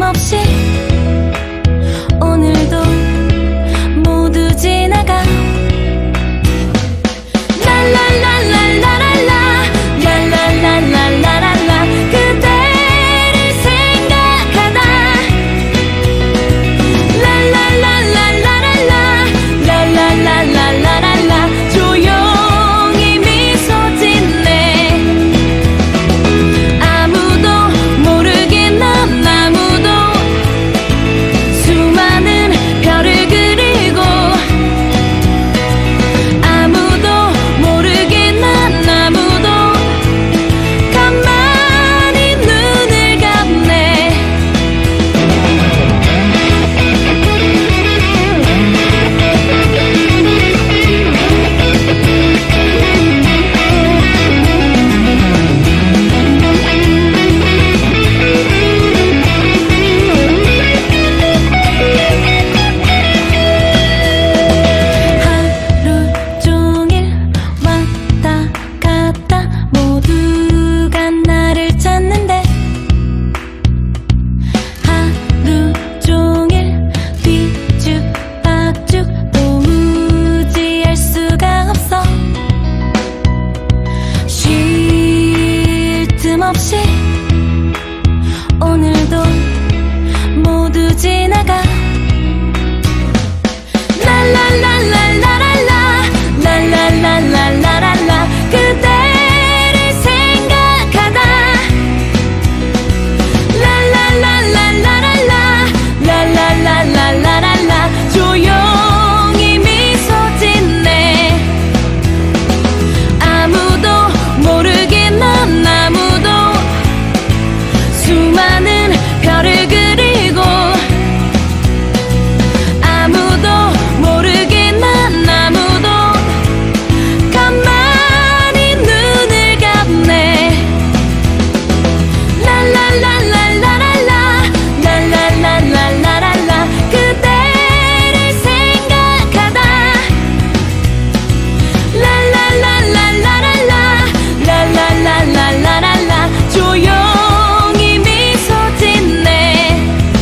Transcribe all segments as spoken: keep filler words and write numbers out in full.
틈없이 오늘도 모두 지나가. 랄랄랄랄라랄라 랄랄랄랄라랄라 그대를 생각하다. 랄랄랄랄라랄라 랄랄랄랄라랄라 조용히 미소 짓네. 아무도 모르게 난 아무도 수많은 별을 그리고 아무도 모르게 난 아무도 가만히 눈을 감네. 하루 종일 왔다 갔다 모두가 나를 찾는데 하루 종일 뒤죽박죽 도무지 알 수가 없어. 쉴 틈 없이 오늘도 모두 지나가. 랄랄랄랄라랄라 랄랄랄랄라랄라 그대를 생각하다. 랄랄랄랄라랄라 랄랄랄랄라랄라 조용히 미소 짓네. 아무도 모르게 난 아무도 수많은 별을 그리고 아무도 모르게 난 아무도 가만히 눈을 감네. 랄랄랄랄라랄라 랄랄랄랄라랄라 그대를 생각하다. 랄랄랄랄라랄라 랄랄랄랄라랄라 조용히 미소 짓네.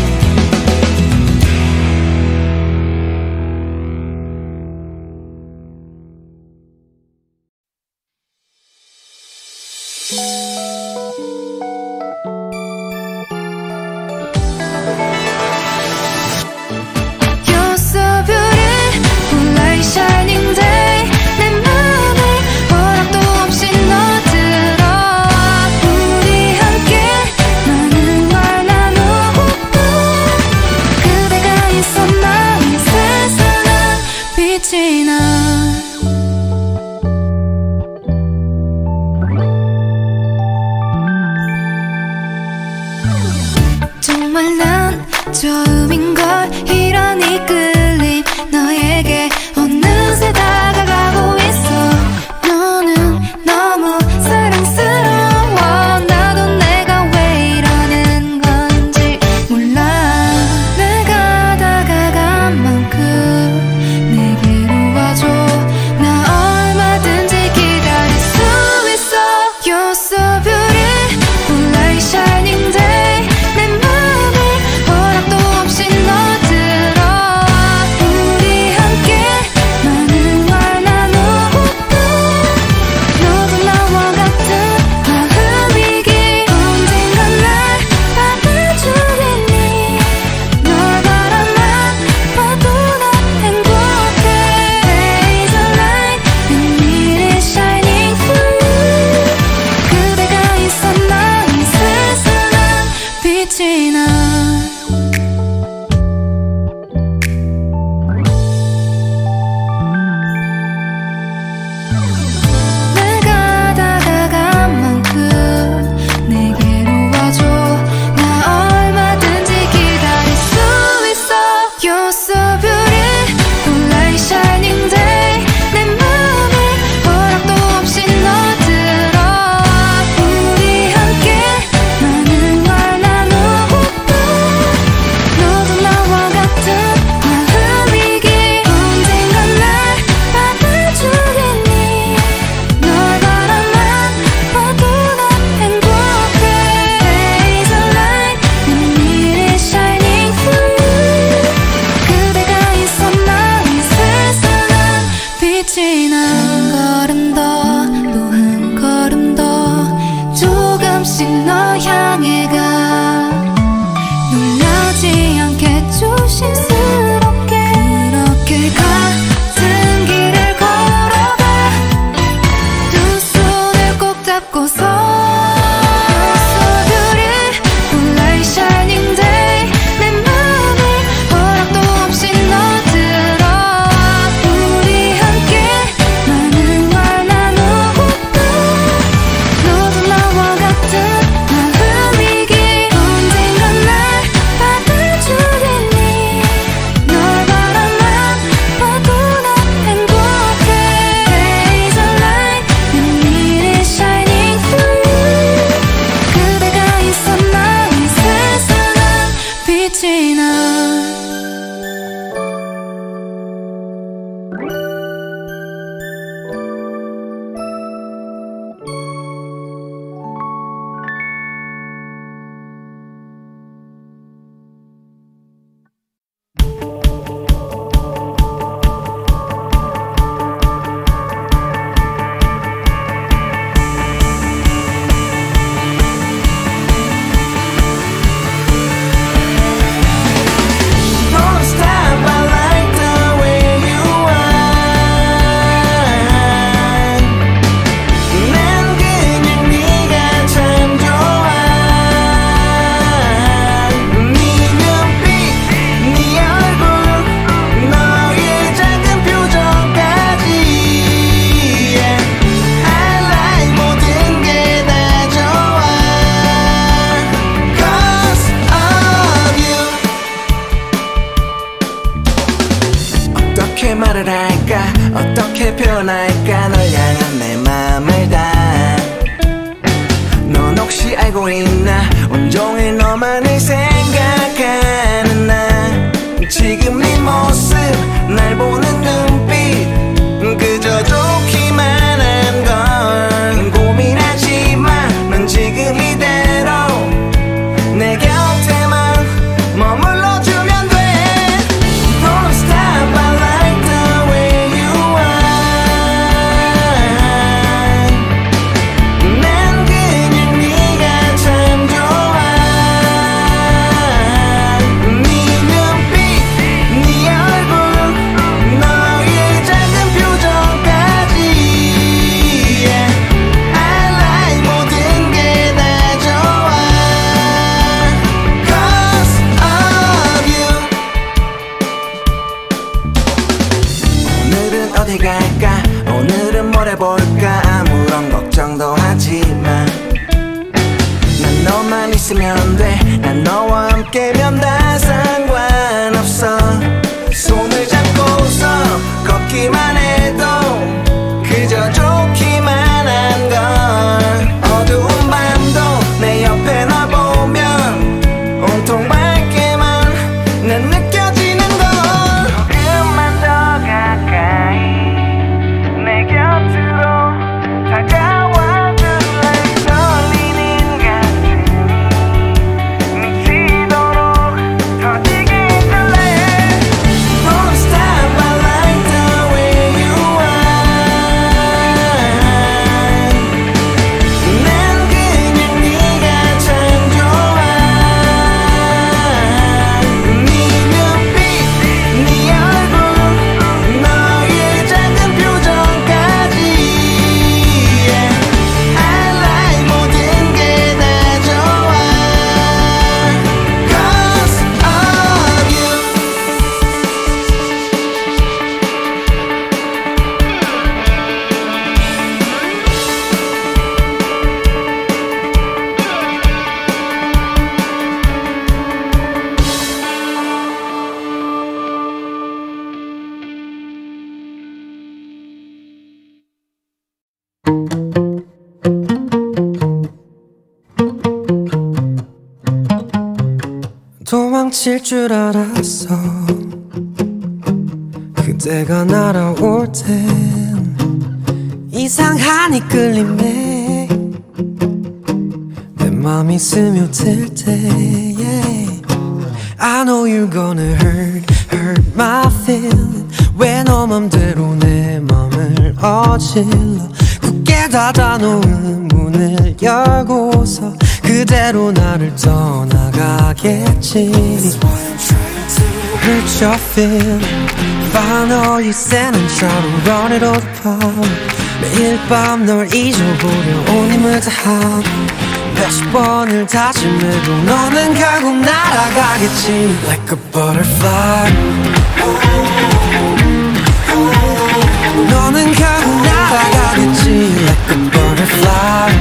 You're so beautiful like shining day. 내 맘에 허락도 없이 너 들어와. 우리 함께 많은 걸 나누고 그대가 있어 나의 세상은 빛이 나. 정말 난 처음인걸 이런 이끌림 너에게 어느새 다가가고 있어. 너는 너무 사랑스러워. 나도 내가 왜 이러는 건지 몰라. 내가 다가간 만큼 내게로 와줘. 나 얼마든지 기다릴 수 있어. You're so beautiful like shining day. 내 맘에 허락도 없이 너 들어와. 우리 함께 많은 걸 나누고 너도 나와 같은 마음이기. 언젠간 날 받아주겠니. 널 바라만 봐도 난 행복해. Raise a light and it is shining for you. 그대가 있어 나의 세상은 빛이 나. 내가 다가간 만큼 내게로 와줘. 나 얼마든지 기다릴 수 있어. You're so beautiful like shining day. 내 맘에 허락도 없이 너 들어와. 우리 함께 많은 걸 나누고 지나 말을 할까 어떻게 표현할까 널 향한 내 맘을 다 넌 혹시 알고 있나 온종일 너만을 생각하는 나 지금 네 모습 날 보는 눈빛 그저 좋기만 한 걸 고민하지 마 넌 지금 이대로 내 곁에만 머물러 주면 돼 Don't stop I like the way you are 난 그냥 네가 참 좋아 네 눈빛 네 얼굴 너의 작은 표정까지 yeah. I like 모든 게 다 좋아 Cause of you 오늘은 어디 갈까 오늘은 뭘 해볼까 아무런 걱정도 하지마 난 너만 있으면 돼 난 너와 함께면 다 상관없어 손을 잡고서 걷기만 해도 그저 좋기만 한 걸 어두운 밤도 내 옆에 널 보면 온통 밝게만 난 느껴지는 걸 조금만 더 가까이 내 곁으로 다가와 줄래 떨리는 가슴이 미치도록 터지게 해줄래 Don't stop I like the way you are 난 그냥 네가 참 좋아 네 눈빛 네 얼굴 너의 작은 표정까지 yeah. I like 모든 게 다 좋아 Cause of you 도망칠 줄 알았어 그대가 날아올 땐 이상한 이끌림에 내 맘이 스며들 때 yeah. I know you're gonna hurt, hurt my feeling 왜 너 맘대로 내 맘을 어질러 굳게 닫아놓은 문을 열고서 그대로 나를 떠나가겠지 Hurt your feeling Find all you stand and try to run it all apart 매일 밤 널 잊어보려 온 힘을 다하고 몇십 번을 다짐해도 너는 결국 날아가겠지 Like a butterfly 너는 결국 날아가겠지 Like a butterfly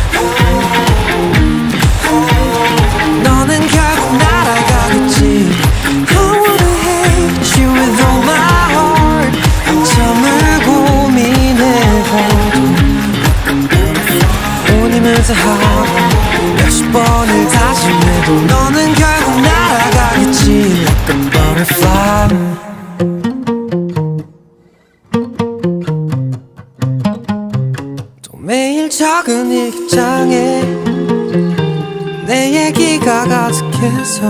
너는 결국 날아가겠지 I wanna hate you with all my heart 한참을 고민해봐도 온 힘을 다하고 몇십 번을 다짐해도 너는 결국 날아가겠지 얘기가 가득해서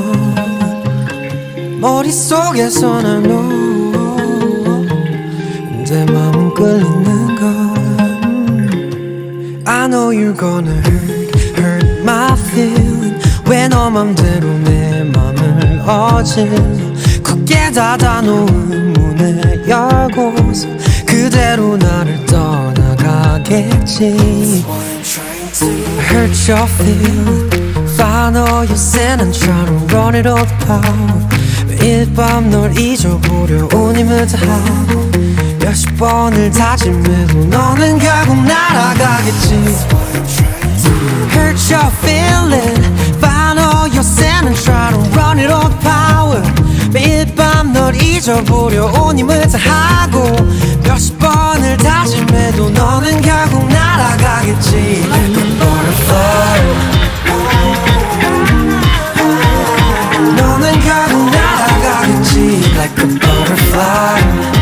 머릿속에서는 너 내 맘은 끌리는 걸 I know you're gonna hurt, hurt my feeling 왜 너 맘대로 내 맘을 어질러 굳게 닫아놓은 문을 열고서 그대로 나를 떠나가겠지 Hurt your feeling Find all your sin and try to run it all apart 매일 밤 널 잊어보려 온 힘을 다하고 몇십 번을 다짐해도 너는 결국 날아가겠지 Hurt your feeling Find all your sin and try to run it all power 매일 밤 널 잊어보려 온 힘을 다하고 몇십 번을 다짐해도 너는 결국 날아가겠지 Like a butterfly 너는 결국 날아가겠지 Like a butterfly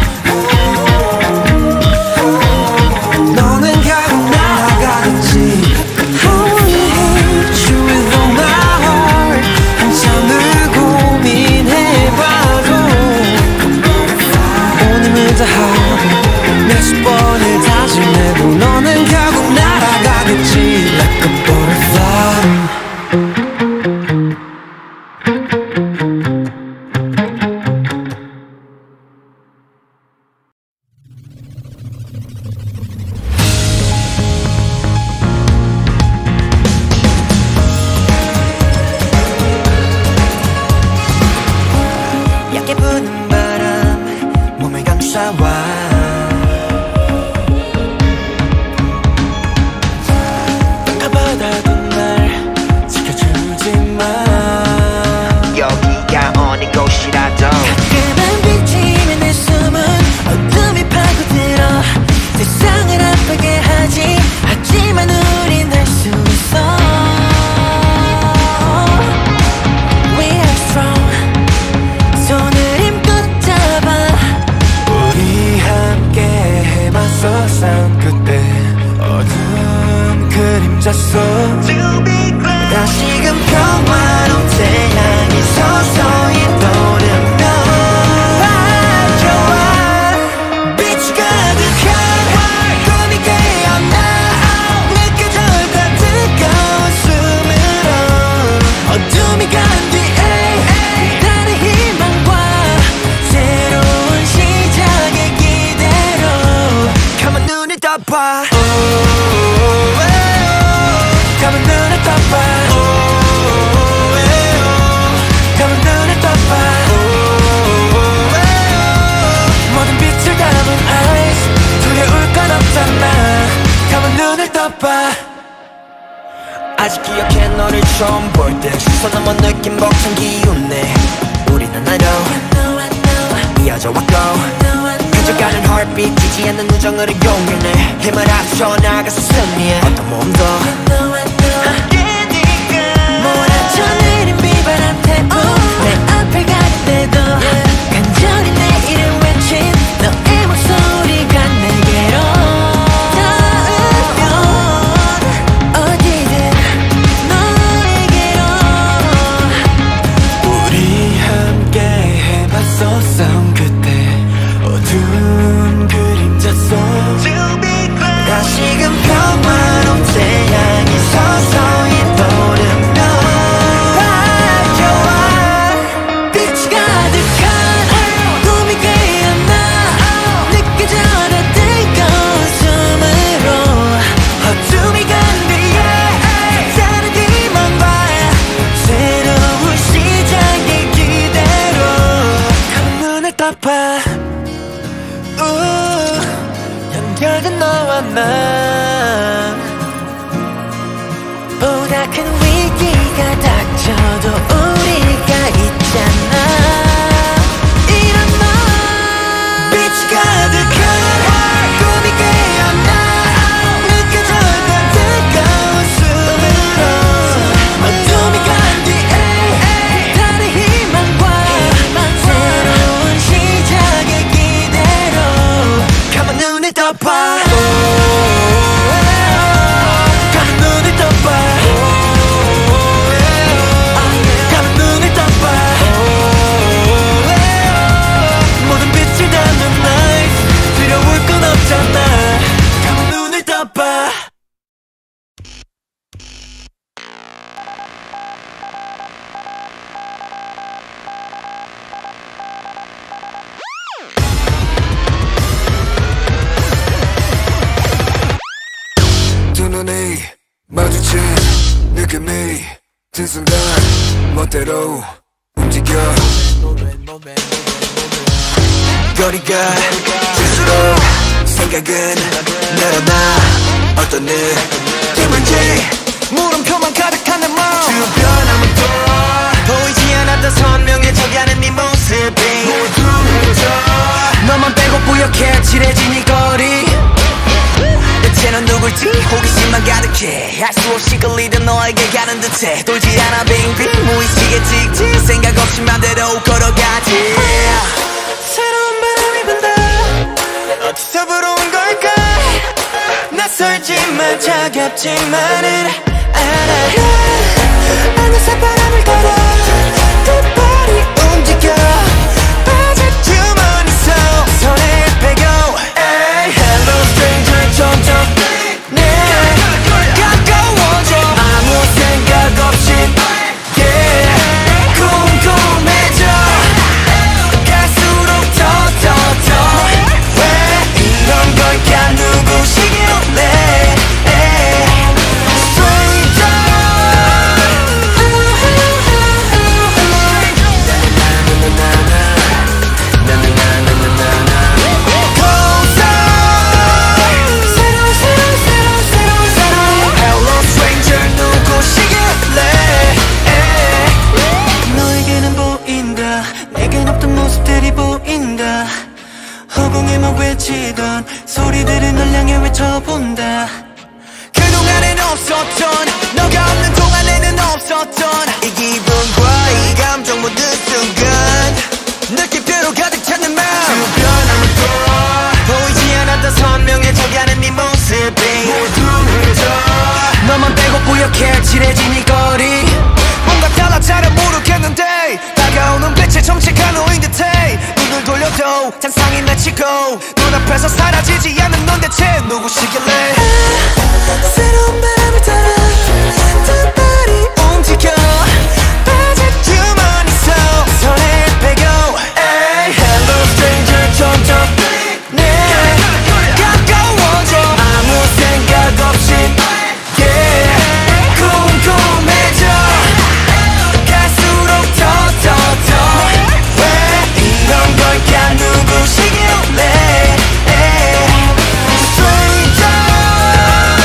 너는 결국 날아가겠지 I wanna hate you with all my heart 한참을 고민해봐도 온 힘을 다하고 몇십 번을 다짐해도 너는 결국 날아가겠지 Like a butterfly 아직 기억해 너를 처음 볼 때 시선 넘어 느낀 벅찬 기운내 우리는 I know 이어져 왔고 가져가는 heartbeat 지지 않는 우정으로 용인해 힘을 합쳐 나가서 승리해 어떤 몸도 함께 네가 몰아쳐 내린 비바람 태풍 내 앞을 가릴 때도 간절히 내 이름 외친 너의 목소리가 내게로 싸운 그때 어두운 그림자 속 다시금 평화로운 태양이 멋대로 움직여 거리가 질수록 생각은 늘어나 어떤 느낌인지 물음표만 가득한 내 마음 주변 아무도 보이지 않았던 선명해져가는 네 모습이 모두 묻어 너만 빼고 뿌옇게 칠해진 이 거리 대체 넌 누굴지 호기심만 가득해 할 수 없이 끌리던 너에게 가는 듯해 돌지 않아 baby 무의식에 찍지 생각 없이 맘대로 걸어가지 새로운 바람이 분다 어디서 불어온 걸까 낯설지만 차갑지만은 알아 어느새 바람을 걸어 두 발이 움직여 빠질 주머니 속 손에 빼고 Hey, hello stranger 점점 내 가까워져 아무 생각 없이 yeah, 궁금해져 갈수록 더 더 더 왜 이런 걸까 누구시길래 허공에만 외치던 소리들을 널 향해 외쳐본다 그동안엔 없었던 너가 없는 동안에는 없었던 이 기분과 이 감정 모든 순간 느낌표로 가득 찬 내 마음 주변 아무도 보이지 않았던 선명해져가는 네 모습이 모두 묻어 너만 빼고 뿌옇게 칠해진 이 거리 뭔가 달라 잘 모르겠는데 다가오는 빛에 정체가 놓인 듯해 눈을 돌려도 잔상이 맺히고 눈앞에서 사라지지 않는 넌 대체 누구시길래 새로운 바람을 따라 두 발이 움직여 빠질 주머니 속 손에 빼고 Hey, hello stranger 점점 내 가까워져 아무 생각 없이 yeah, 궁금해져 갈수록 더 더 더 왜 이런 걸까 누구시길래 Stranger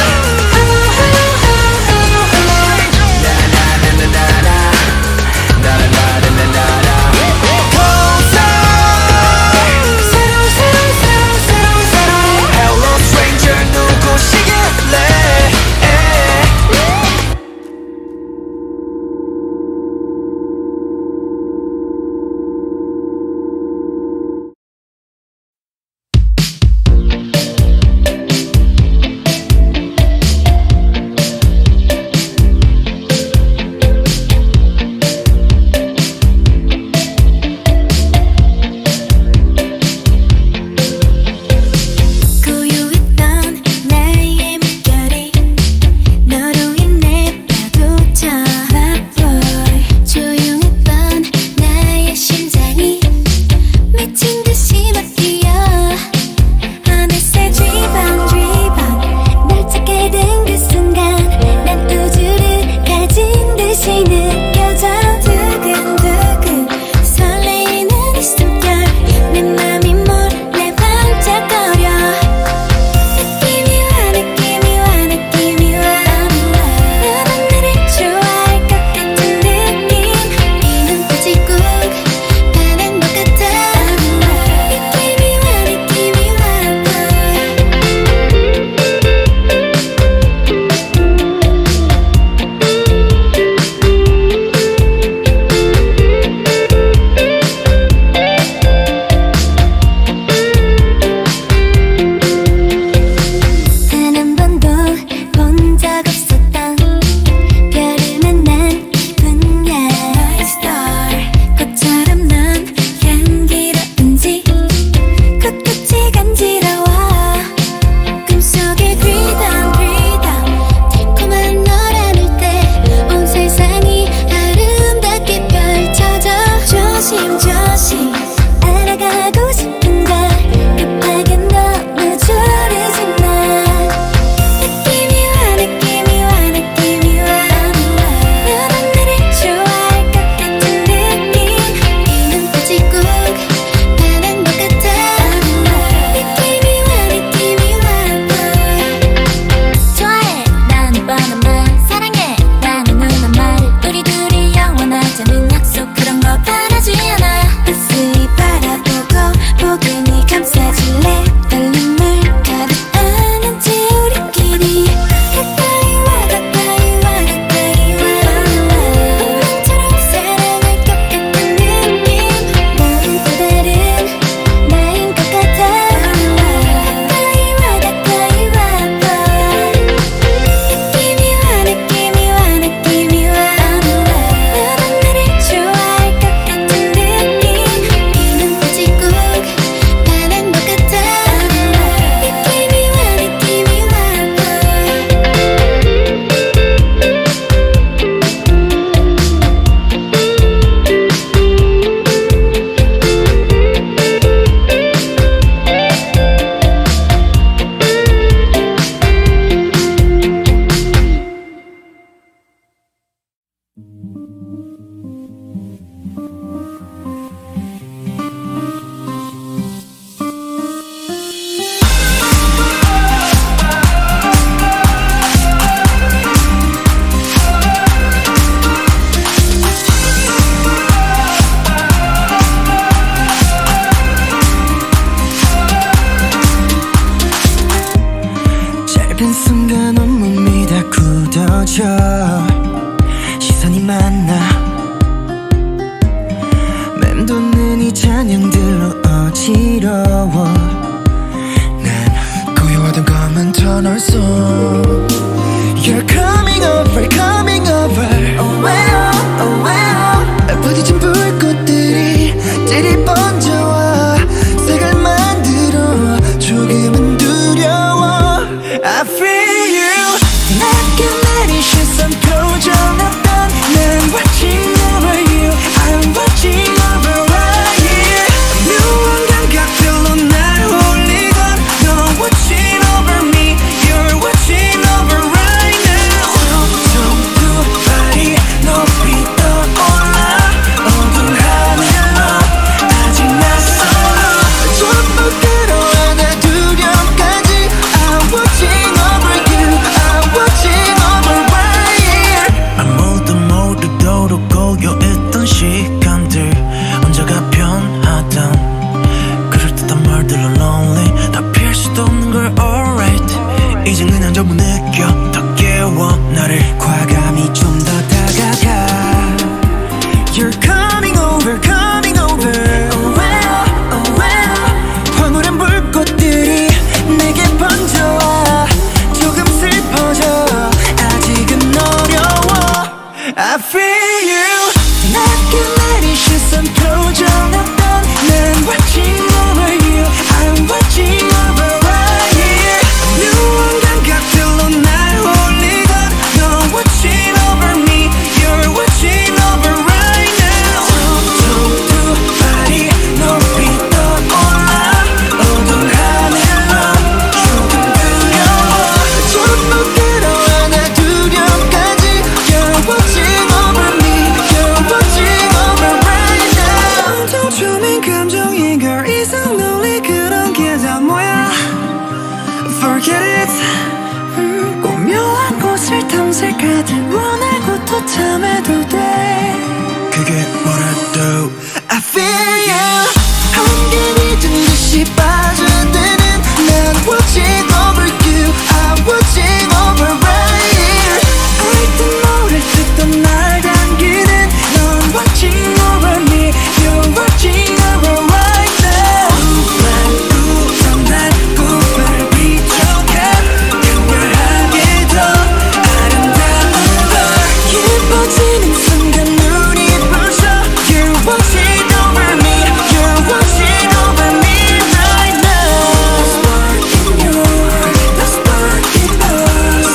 You're coming over, coming over. Oh well, oh well. 황홀한 불꽃들이 내게 번져와 조금 슬퍼져. 아직은 어려워. I feel you. 낮게 내린 시선 표정했던 난 watching over you. I'm watching over right here. 묘한 감각들로 날 홀리던 넌 watching over me. You're watching over right now. 툭툭 두 발이 높이 떠올라 어두운 하늘로 조금 두려워. 전부 끌어안아 두려움까지. You're watching over me. You're watching over right now. 엄청 초면 감정인 걸 이상 놀리 그런 게 다 뭐야. Forget it. 음, 오묘한 곳을 탐색하듯 원하고 또 탐해도 돼. 그게 뭐라도 I feel you. 한개 잊은 듯이 빠져드는 난 watching over you. I'm watching over right here. 알듯 모를 듯 날 당기는 넌 watching over me. You're watching over right now. 난 우선 날 꿈을 비춰가 강렬하게 더 아름다운 걸. 깊어지는 순간 눈이 부셔. You're watching over me. You're watching over me right now. The spark in your, the spark in us.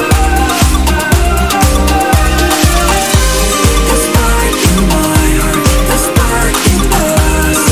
The spark in my heart, the spark in us.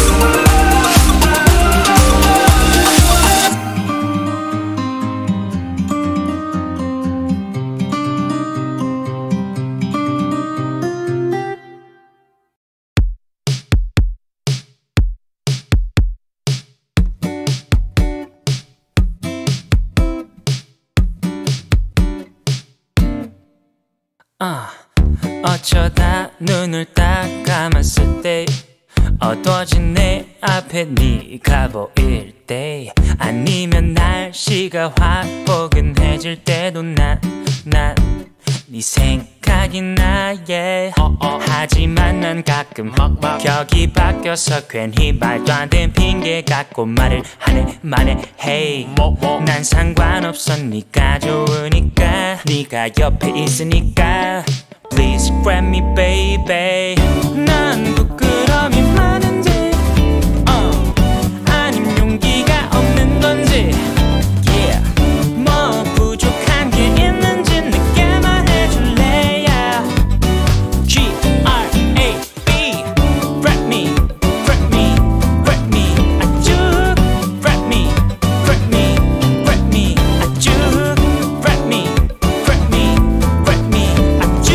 아, 어쩌다 눈을 딱 감았을 때 어두워진 내 앞에 네가 보일 때 아니면 날씨가 확 포근해질 때도 난 난 네 생각이 나 yeah. 하지만 난 가끔 격이 바뀌어서 괜히 말도 안 되는 핑계 갖고 말을 하네 말해 hey. 난 상관없어 네가 좋으니까 네가 옆에 있으니까 Please grab me baby. 난 부끄러움이 많은지 어. 아님 용기가 없는 건지 yeah. 뭐 부족한 게 있는지 내게 말해줄래 yeah. G R A B Grab me, grab me, grab me 아주 Grab me, grab me, grab me 아주 Grab me, grab me, grab me 아주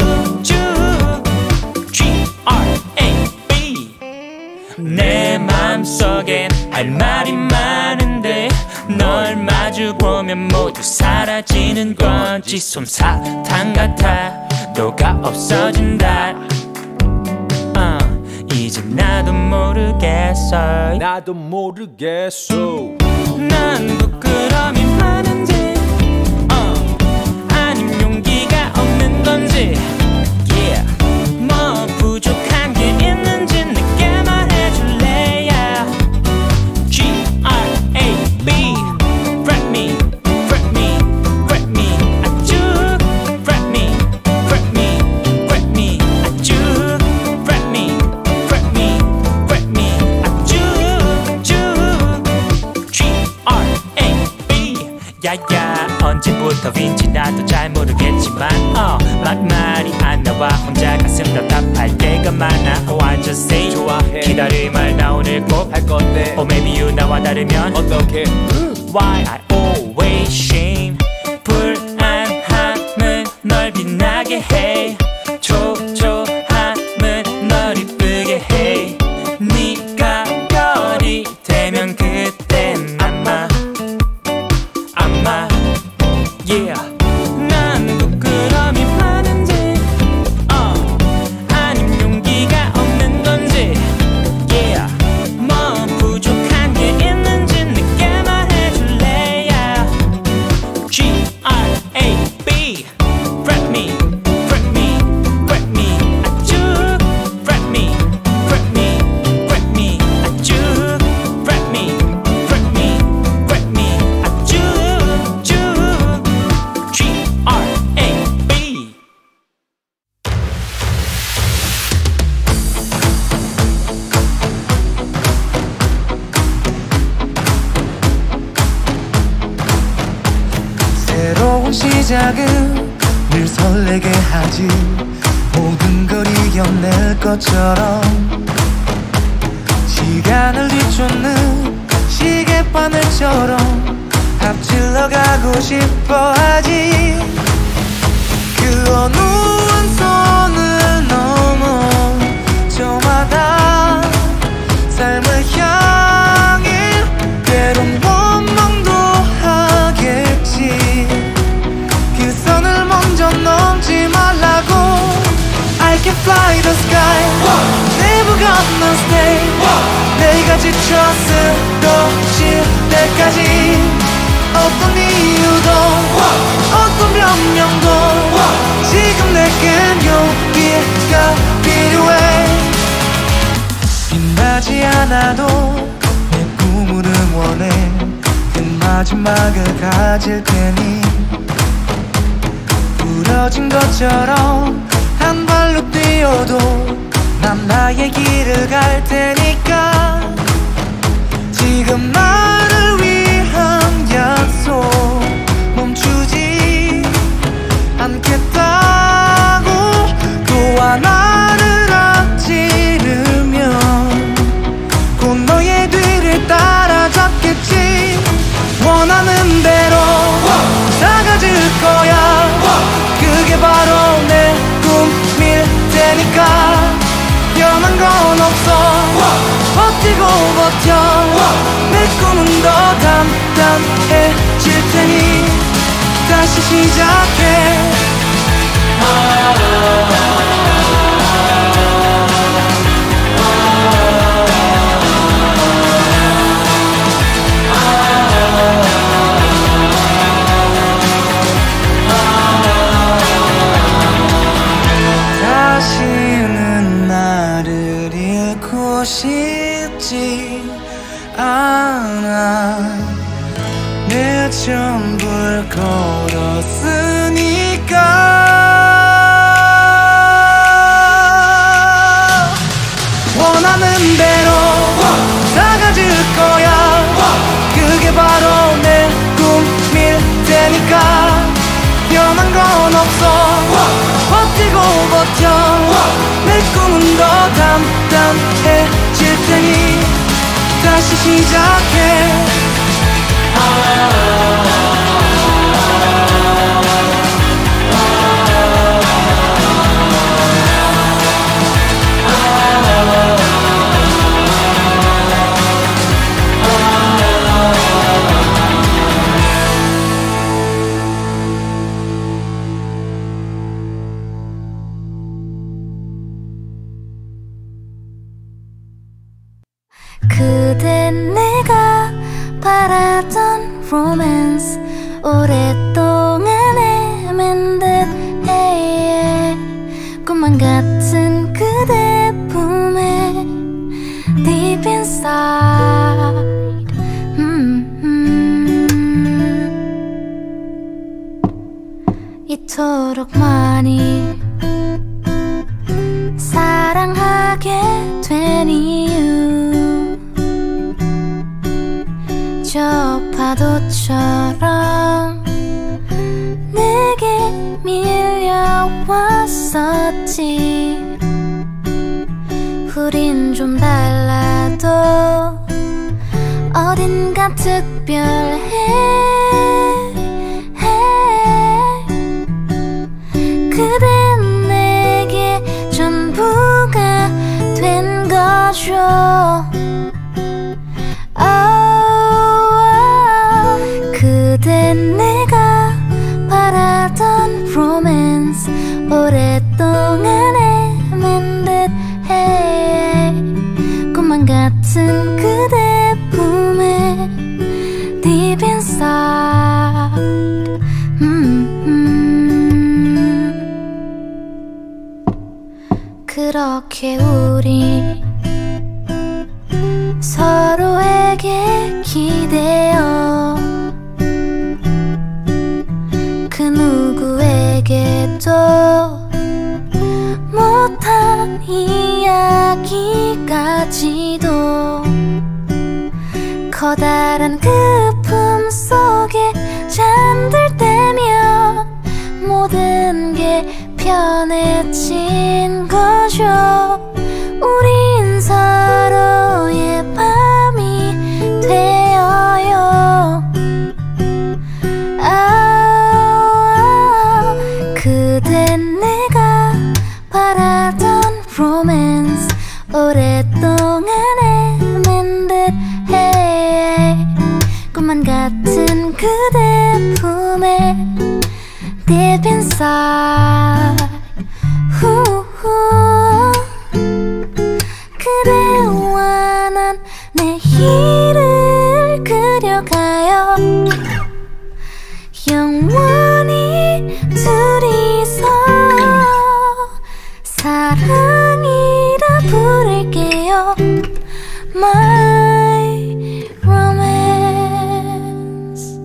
G R A B. 내 맘속엔 할 말이 많은데 널 마주보면 모두 사라지는 건지 솜사탕 같아 너가 없어진다. 어, 이제 나도 모르겠어. 나도 모르겠어. 난 부끄러움이 많은지 어, 아님 용기가 없는 건지 yeah. 뭐 부족한 게 있는지 내게 말해줄래 yeah. G R A B Grab me, grab me, grab me 아주 Grab me, grab me, grab me 아주 Grab me, grab me, grab me 아주 G R A B. 야야 언제부터인지 나도 잘 모르겠지만 어, 막말이 안 나와 혼자 가슴 답답할 때가 많아. Oh I just say 좋아해. 기다릴 말 나 오늘 꼭 할 건데 Or maybe you 나와 다르면 어떻게 Why I always shame 불안함은 널 빛나게 해 초조함은 널 이쁘게 해 네가 별이 되면 그땐 아마 아마 yeah. 난 부끄러움이 많은지 어, 아님 용기가 없는 건지 yeah. 뭐 부족한 게 있는지 내게 말해줄래 시작은 늘 설레게 하지. 모든 걸 이겨낼 것처럼 시간을 뒤쫓는 시계바늘처럼 앞질러 가고 싶어 하지. 그 어느 선을 넘어 저마다 삶을 향해 때론 원망도 하겠지. 그 선을 먼저 넘지 말라고. I can fly the sky, never gonna stay. 내가 지쳐 쓰러질 때까지 어떤 이유도 어떤 변명도 지금 내겐 용기가 필요해. 빛나지 않아도 내 꿈을 응원해. 그 마지막을 가질 테니 부러진 것처럼 한 발로 뛰어도 난 나의 길을 갈 테니까. 지금 나를 위한 약속 멈추지 않겠다고. 또 하나를 앞지르면 곧 너의 뒤를 따라잡겠지. 원하는 대로 사가질 거야. 그게 바로 내 꿈일 테니까. 변한 건 없어. 버티고 버텨. 내 꿈은 더 단단해질 테니 다시 시작해. 다시는 나를 잃고 싶지 않아. 내 전부를 걸었으니까. 원하는 대로 사가질 거야. 그게 바로 내 꿈일 테니까. 변한 건 없어. 버티고 버텨. 내 꿈은 더 단단해질 테니 다시 시작해. 그댄 내가 바라던 로맨스 오랫동안 헤맨 듯 해. 꿈만 같은 그대 품에 Deep inside. 음, 음. 이토록 많이 사랑하게 된 이유. 저 파도처럼 내게 밀려왔었지. 우린 좀 달라도 어딘가 특별해. 그댄 내게 전부가 된 거죠. 그댄 내가 바라던 로맨스 오랫동안 헤맨 듯 해. 꿈만 같은 그대 품에 Deep inside. 음, 음. 그렇게 우리 서로에게 기대어 그 누구에게도 못한 이야기까지도 커다란 그 품 속에 잠들 때면 편해진 거죠. 우린 서로의 밤이 되어요. 아, 그댄 내가 바라던 로맨스 오랫동안 헤맨 듯해. 꿈만 같은 그대 품에 Deep inside 후후. 그대와 난 내일을 그려가요. 영원히 둘이서 사랑이라 부를게요. My romance.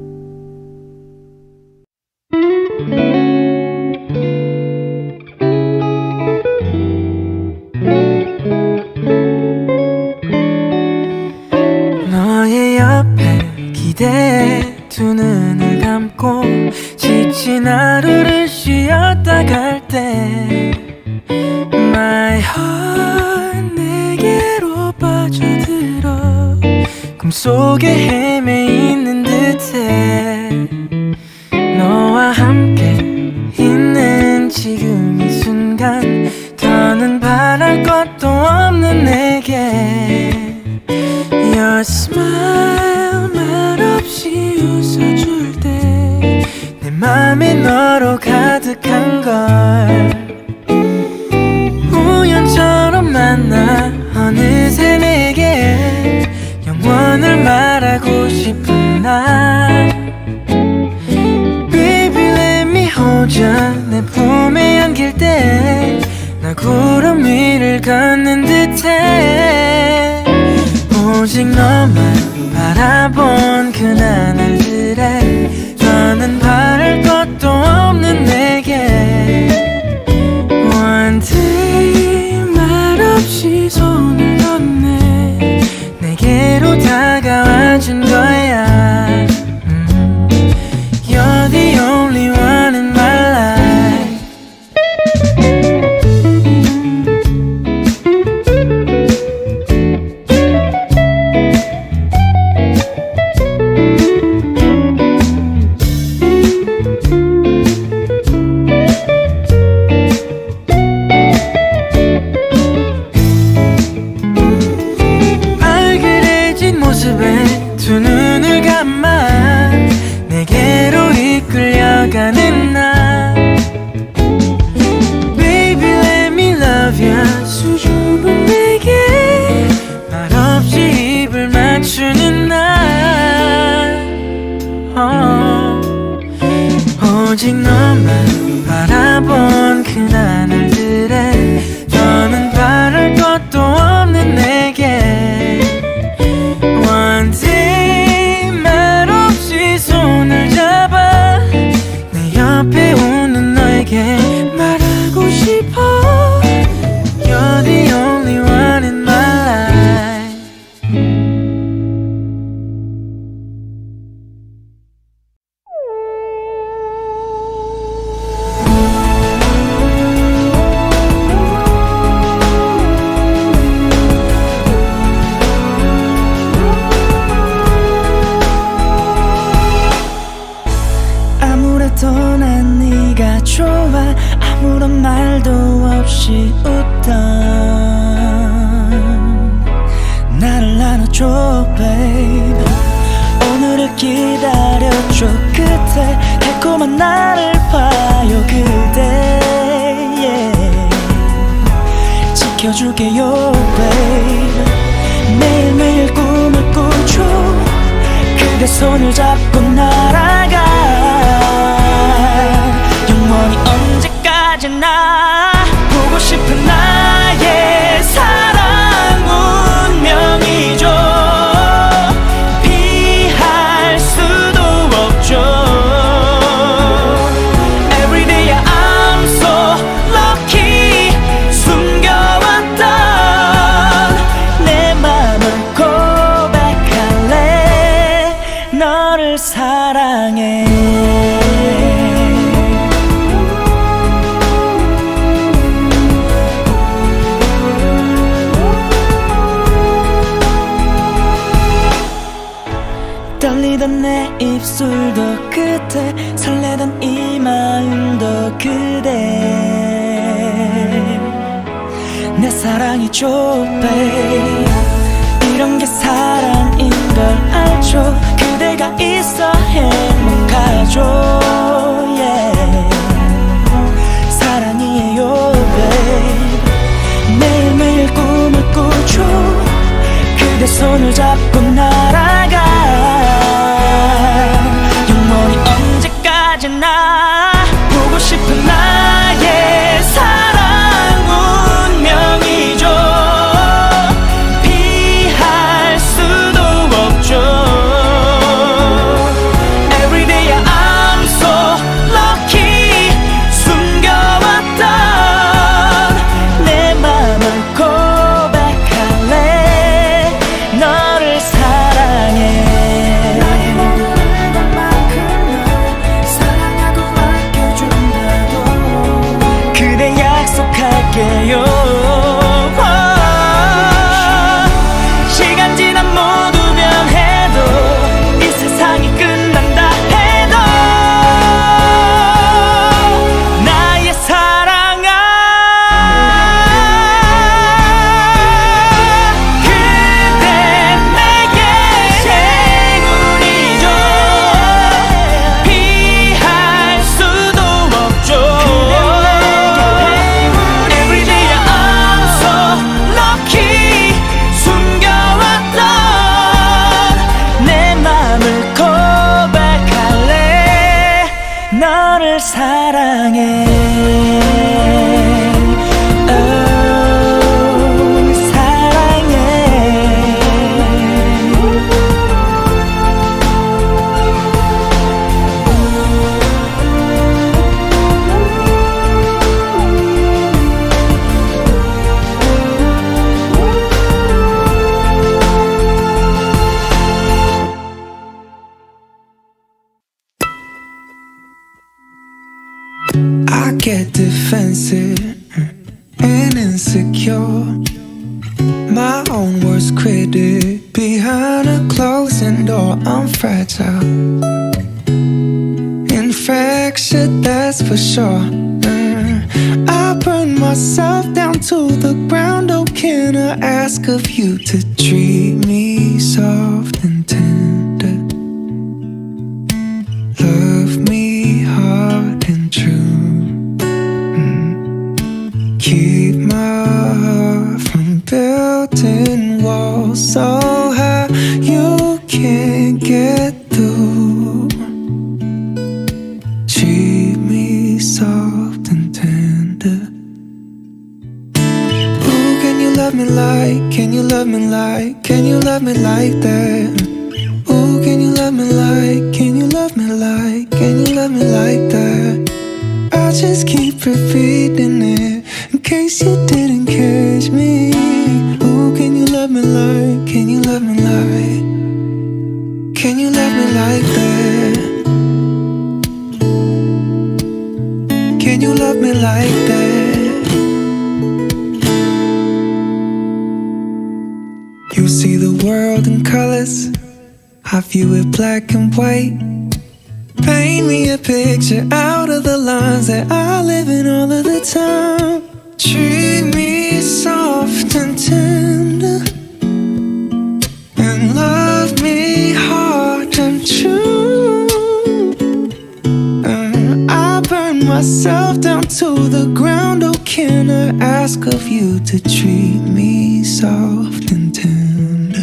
너의 옆에 기대해 두 눈을 감고 지친 하루를 쉬었다 갈 때 My heart 내게로 빠져들어 꿈속에 헤매있는 듯해. 너와 함께 있는 지금 이 순간 더는 바랄 것도 없는 내게 Your smile 말없이 웃어줄 때 내 맘이 너로 가득한 걸. 우연처럼 만나 어느새 내게 영원을 말하고 싶은 날. Baby let me hold you. 내 품에 안길 때 나 구름 위를 걷는 듯해. 오직 너만 바라본 그 나날들에 더는 바랄 것도 없는 내게 One day 말없이 손을 건네 내게로 다가와준 거야. 음, You're the only one in my life. 두 눈을 감아 내게로 이끌려가는 나. Baby let me love you. 수줍은 내게 말없이 입을 맞추는 나. oh. 오직 너만 바라본 그 나날들에 더는 바랄 것도 없는 내게 One day 말없이 손을 잡아 내 옆에 오는 너에게 말하고 싶어. You're the only one in my life. 난 네가 좋아. 아무런 말도 없이 웃던 나를 안아줘 babe. 오늘을 기다려줘 그대. 달콤한 나를 봐요 그대 yeah. 지켜줄게요 babe. 매일매일 꿈을 꾸죠. 그대 손을 잡고 날아가. 영원히 언제까지나 보고 싶은 나의 사랑 운명이죠. 피할 수도 없죠. Everyday I'm so lucky. 숨겨왔던 내 맘을 고백할래. 너를 사랑해. 입술도 그대 설레던 이 마음도 그대 내 사랑이죠 babe 이런 게 사랑인 걸 알죠 그대가 있어 행복하죠 yeah. 사랑이에요 babe 매일매일 꿈을 꾸죠 그대 손을 잡고 날아가 영원히 언제까지나 보고 싶은 나의 사랑 운명이죠 피할 수도 없죠 Everyday I'm so lucky 숨겨왔던 내 맘을 고백할래 너를 사랑해 그대 약속할게요 시간 지나 모두 변해도 이 세상이 끝난다 해도 나의 사랑아 그대 내게 행운이죠 피할 수도 없죠 Everyday I'm so lucky 숨겨왔던 내 맘을 고백할래 너를 사랑해 oh, 사랑해 I get defensive and insecure. My own worst critic. Behind a closing door, I'm fragile. Infectious, that's for sure. Mm. I burn myself down to the ground. Oh, can I ask of you to treat me soft and tender? Love me hard and true. Keep my heart from building walls so high you can't get through. Treat me soft and tender. Ooh, can you love me like, can you love me like, can you love me like that? Ooh, can you love me like, can you love me like, can you love me like that? I just keep repeating it in case you didn't catch me. Ooh, can you love me like, can you love me like, can you love me like that? Can you love me like that? You see the world in colors, I view it black and white. Paint me a picture out of the lines that I live in all of the time. Treat me soft and tender and love me hard and true. And I burn myself down to the ground. Oh, can I ask of you to treat me soft and tender?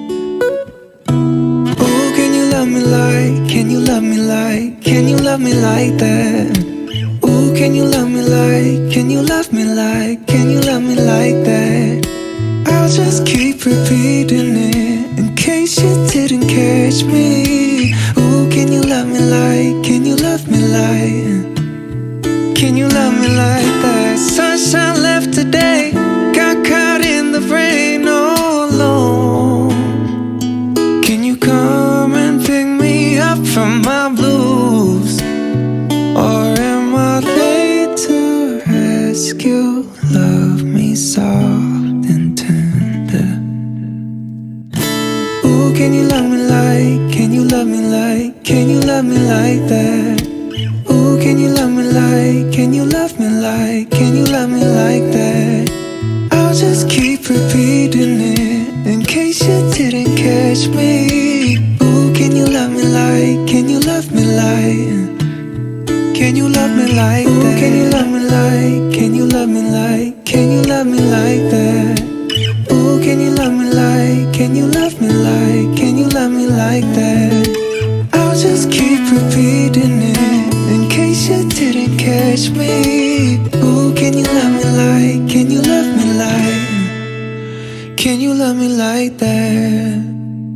Oh, can you love me like, can you love me like, can you love me like that? Ooh, can you love me like, can you love me like, can you love me like that? I'll just keep repeating it in case you didn't catch me. Ooh, can you love me like, can you love me like, can you love me like that? Sunshine left today, got caught in the rain all alone. Can you come and pick me up from my blues? Or am I late to rescue? Love me soft and tender. Ooh, can you love me like, can you love love me like, can you love me like that? Ooh, can you love me like, can you love me like, can you love me like that? I'll just keep repeating it in case you didn't catch me. Ooh, can you love me like, can you love me like, can you love me like that? Ooh, can you love me like, can you love me like, can you love me like that? Ooh, can you love me like, can you love me like, can you love me like that? I'll just keep repeating it in case you didn't catch me. Ooh, can you love me like, can you love me like, can you love me like that?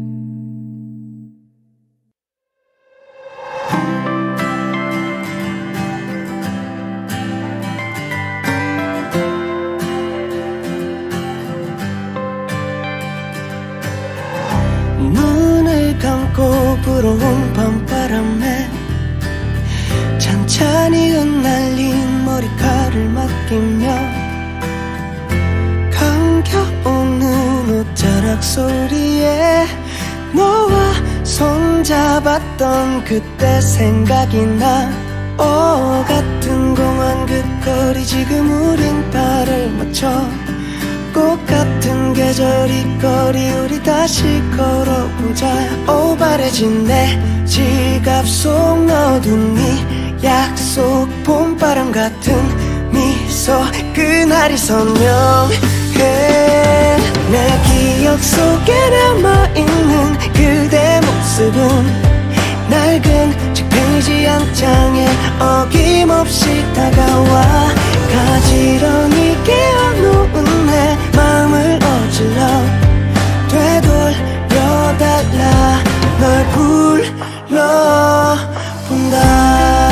눈을 감고 불어온 밤바람에 찬찬히 흩날린 머리카락을 맡기며 감겨오는 옷자락 소리에 너와 손잡았던 그때 생각이 나. 오 같은 공원 그 거리 지금 우린 발을 맞춰 꽃 같은 계절이 거리 우리 다시 걸어보자. 오 바래진 내 지갑 속 넣어둔 네 약속 봄바람 같은 미소 그날이 선명해. 내 기억 속에 남아있는 그대 모습은 낡은 책 페이지 한 장에 어김없이 다가와 가지런히 깨어놓은 내 마음을 어질러 되돌려달라 널 불러본다.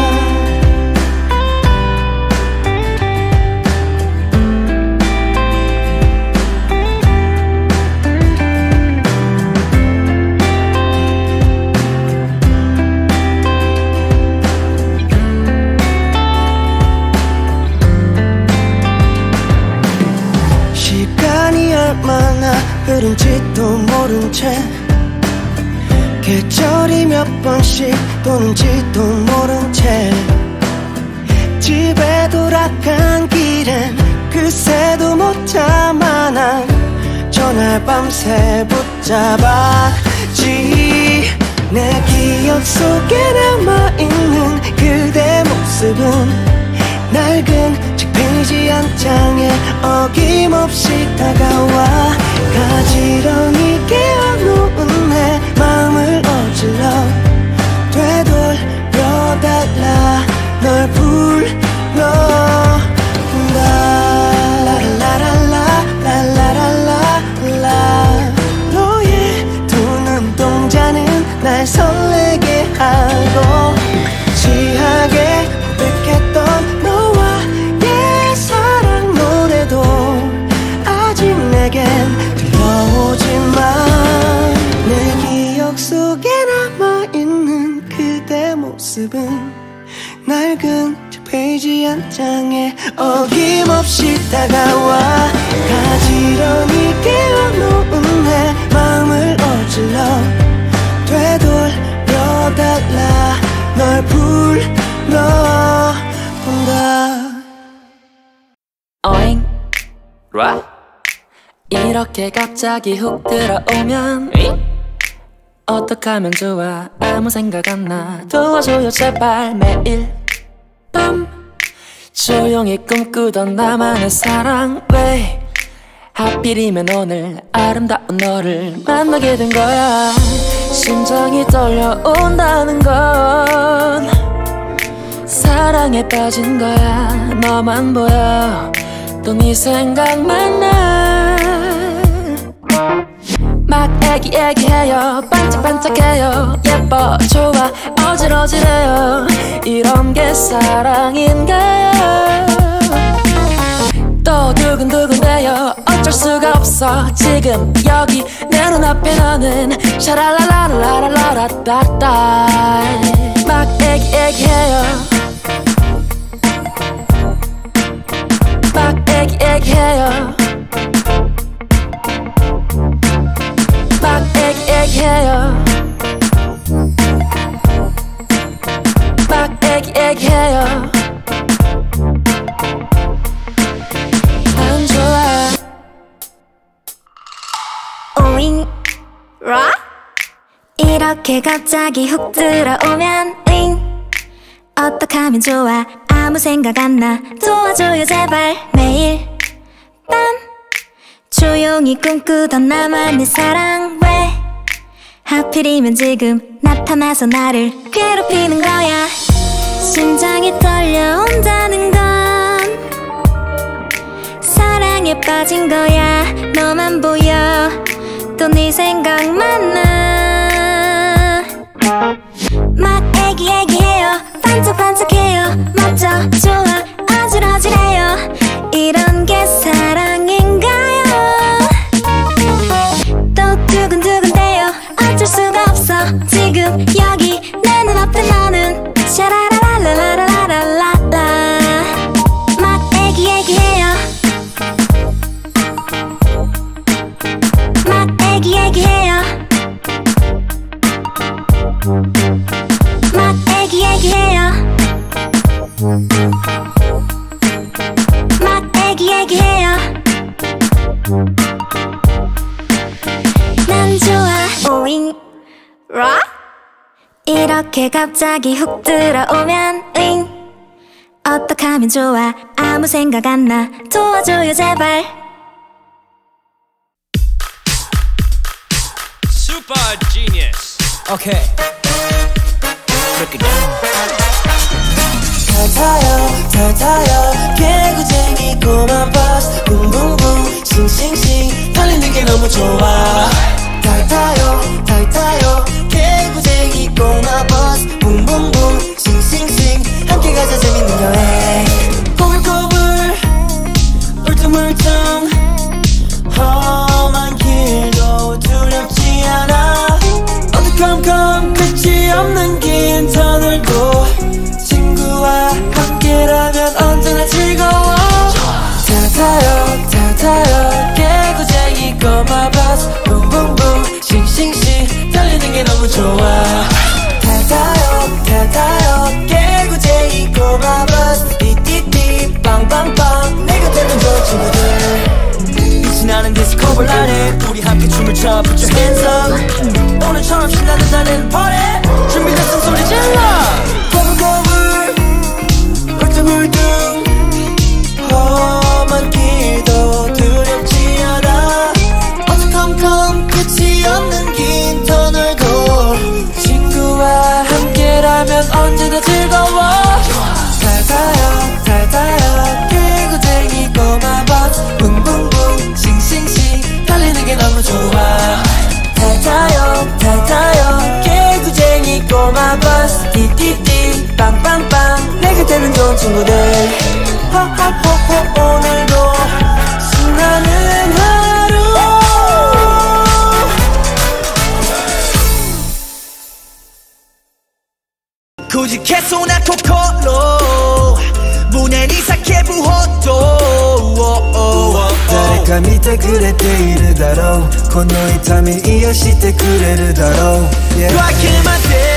흐른지도 모른 채 계절이 몇 번씩 도는지도 모른 채 집에 돌아간 길엔 그새도 못 참아 난 전날 밤새 붙잡았지. 내 기억 속에 남아있는 그대 모습은 낡은 책 페이지 한 장에 어김없이 다가와 가지런히 깨어놓은 내 마음을 어질러 되돌려달라 널 불러본다. 라라라라 라라라라 너의 두 눈동자는 날 설레게 하고 취하게 고백했던 너와의 사랑 노래도 아직 내겐 들려오지만 내 기억 속에 남아있는 그대 모습은 낡은 책 페이지 한 장에 어김없이 다가와 가지런히 깨어놓은 내 마음을 어질러 되돌려달라 널 불러본다. 어잉 라 이렇게 갑자기 훅 들어오면 어떡하면 좋아 아무 생각 안 나. 도와줘요 제발. 매일 밤 조용히 꿈꾸던 나만의 사랑 왜 하필이면 오늘 아름다운 너를 만나게 된 거야. 심장이 떨려온다는 건 사랑에 빠진 거야. 너만 보여 또 네 생각만 나. 막 애기애기해요 반짝반짝해요 예뻐 좋아 어질어질해요 이런 게 사랑인가요. 또 두근두근대요 어쩔 수가 없어 지금 여기 내 눈앞에 너는 샤랄랄라라라라라따따 막 애기애기해요 막 애기애기해요 막 애기애기해요 이렇게 갑자기 훅 들어오면 응 어떡하면 좋아 아무 생각 안 나 도와줘요 제발 매일 밤 조용히 꿈꾸던 나만의 사랑 왜 하필이면 지금 나타나서 나를 괴롭히는 거야 심장이 떨려온다는 건 사랑에 빠진 거야 너만 보여 또 네 생각만 나 막 애기애기해요 반짝반짝해요 멋져 좋아 어질어질해요 이런 게 사랑인가요 또 두근두근대요 어쩔 수가 없어 지금 여기 내 눈앞에 너는 샤라라라라라라라라 막 애기애기해요 막 애기애기해요 막 애기애기해요 막 애기애기해요 난 좋아 오잉 라 이렇게 갑자기 훅 들어오면 응 어떡하면 좋아 아무 생각 안 나 도와줘요 제발 Super genius. Okay. Break it down. 타요 타요 개구쟁이 꼬마 버스 붕붕붕 싱싱싱 달리는 게 너무 좋아 타요 타요 개구쟁이 꼬마 버스 붕붕붕 싱싱싱 함께 가자 재밌는 여행 꼬불꼬불 울퉁불퉁 험한 길도 두렵지 않아 어두컴컴 끝이 없는 긴 터널도 친구와 함께라면 언제나 즐거워 타타요 타타요 개구쟁이 꼬마 버스 붕붕붕 싱싱싱 달리는 게 너무 좋아 타타요 타타요 개구쟁이 꼬마 버스 띠띠띠 빵빵빵 내 곁에는 좋은 친구들 빛이 나는 디스코볼 안에 우리 함께 춤을 춰 Put your hands up 오늘처럼 신나는 날에는 party 준비됐으면 소리 질러 꼬불꼬불 울퉁불퉁 험한 길도 두렵지 않아 어두컴컴 끝이 없는 긴 터널도 친구와 함께라면 언제나 즐거워 타타요 타타요 개구쟁이 꼬마 버스 붕붕붕 싱싱싱 달리는 게 너무 좋아 타타요 타타요 개구쟁이 꼬마 버스 띠띠띠 빵빵빵 내 곁에는 좋은 친구들 호호호호 오늘도 신나는 하루 구직해서 나 코코로 문에 니사케 부호도 誰か見てくれているだろうこの痛み癒してくれるだろう、yeah. わけまで